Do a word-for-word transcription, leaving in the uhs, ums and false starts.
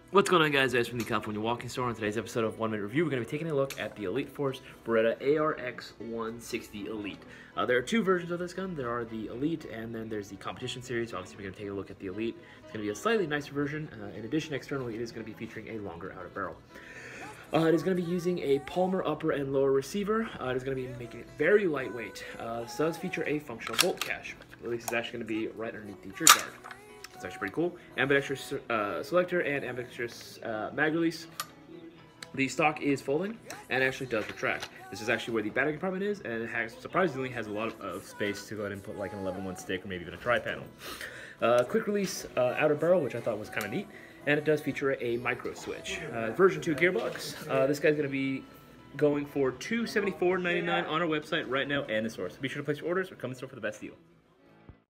What's going on, guys? Guys from the California Walking Store. On today's episode of One Minute Review, we're going to be taking a look at the Elite Force Beretta A R X one sixty Elite. Uh, there are two versions of this gun. There are the Elite, and then there's the Competition Series. Obviously, we're going to take a look at the Elite. It's going to be a slightly nicer version. Uh, in addition, externally, it is going to be featuring a longer outer barrel. Uh, it is going to be using a Palmer upper and lower receiver. Uh, it is going to be making it very lightweight. Uh, this does feature a functional bolt cache. Release is actually going to be right underneath the trigger guard. It's actually pretty cool. Ambidextrous uh, selector and ambidextrous uh, mag release. The stock is folding and actually does retract. This is actually where the battery compartment is, and it has, surprisingly has a lot of, of space to go ahead and put like an eleven one stick or maybe even a tri-panel. Uh, quick release uh, outer barrel, which I thought was kind of neat, and it does feature a micro switch. Uh, version two gearbox. Uh, this guy's going to be going for two seventy-four ninety-nine on our website right now and the store. So be sure to place your orders or come in store for the best deal.